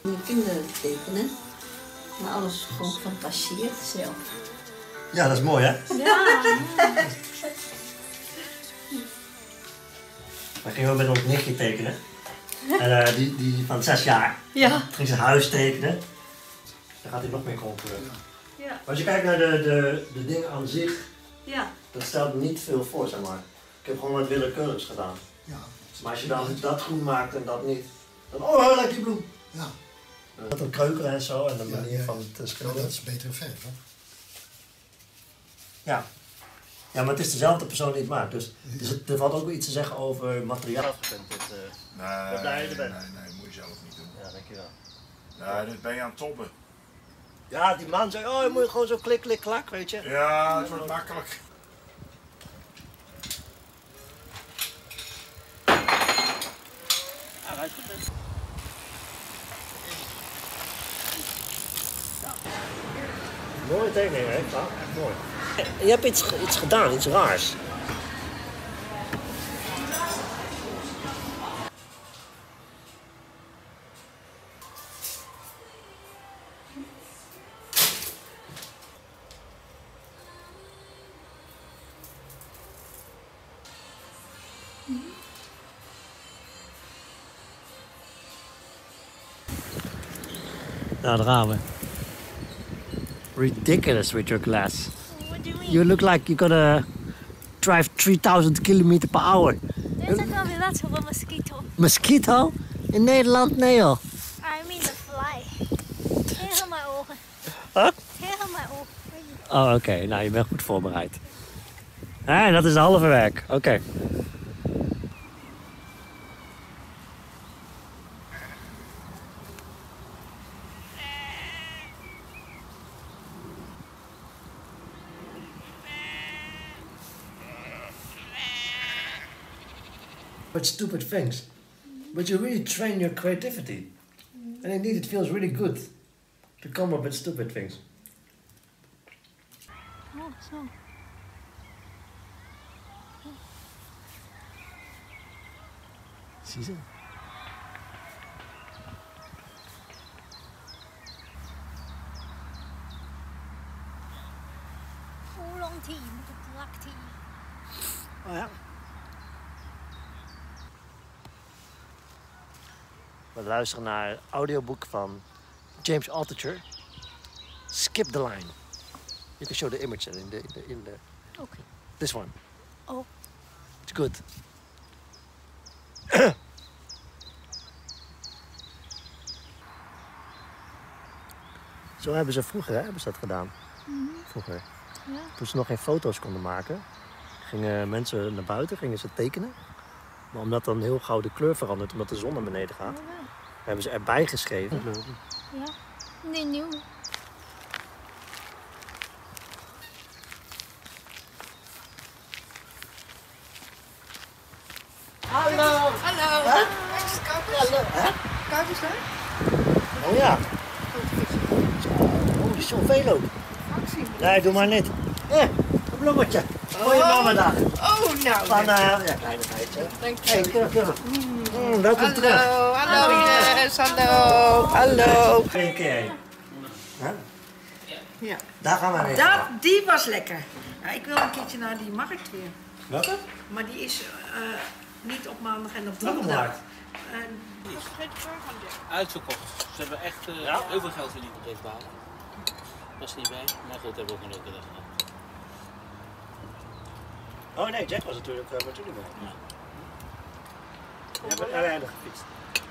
kinderen tekenen. Maar alles gewoon fantasieert zelf. Ja, dat is mooi hè? Ja. We gingen ook met ons nichtje tekenen. En die van 6 jaar. Ja. Ging ze huis tekenen. Dan gaat hij nog meer concurreren. Ja. Maar als je kijkt naar de dingen aan zich, Ja. dat stelt niet veel voor, zeg maar. Ik heb gewoon wat willekeurigs gedaan. Ja. Maar als je dan dat groen maakt en dat niet, dan oh, lekker die bloem. Ja. Met een kreuken en zo en de manier ja. van het Ja, schilderen. dat is betere verf, hè? Ja. Ja, maar het is dezelfde persoon die het maakt. Dus er valt ook wel iets te zeggen over materiaal. Nee, moet je zelf niet doen. Ja, dankjewel. Nee, dit ben je aan het toppen. Ja, die man zei, oh je moet gewoon zo klik, klik, klak, weet je. Ja, het wordt makkelijk. Mooie tekening, hè? Ja, echt mooi. Je hebt iets gedaan, iets raars. Nou, daar gaan we. Ridiculous with your glass. What do you mean? You look like you're gonna drive 3000 kilometer per hour. Dit is ook wel weer net op een mosquito. Mosquito? In Nederland? Nee joh. I mean a fly. Tegen mijn ogen. Huh? Tegen mijn ogen. Oh, oké. Nou, je bent goed voorbereid. En dat is de halve werk. Oké. But stupid things. But you really train your creativity. And indeed it feels really good to come up with stupid things. Oh, zo. Zie je? Oolong tea met een black tea. Oh ja. We luisteren naar het audioboek van James Altucher. Skip the line. You can show the image in the Okay. this one. Oh. It's good. Zo hebben ze vroeger hebben ze dat gedaan. Vroeger. Ja. Toen ze nog geen foto's konden maken, gingen mensen naar buiten, gingen ze tekenen. Maar omdat dan heel gauw de kleur verandert, omdat de zon naar beneden gaat, hebben ze erbij geschreven. Ja. Nee, nieuw. Hallo! Hallo. Hè? Hallo, hè? Koud is dat? Oh ja. Oh, die is zoveel ook. Actie. Nee, doe maar niet. Een bloemetje. Voor je mama daar. Oh, nou. Van, ja, kleinigheidje. Dank je. Hey, keurig. Welkom terug. Hallo, hallo Ines, hallo, hallo. Geen keer. Hè? Ja. Daar gaan we heen. Die was lekker. Ja, ik wil een keertje naar die markt weer. Welke? Maar die is niet op maandag en op Welke donderdag. markt? Uitverkocht. Ze hebben echt heel veel geld verdiend op deze baan. Was niet bij, maar goed, hebben we ook een leuke dag gehad. Oh nee, Jack was natuurlijk bij. Ja. Ja, we hebben gefietst.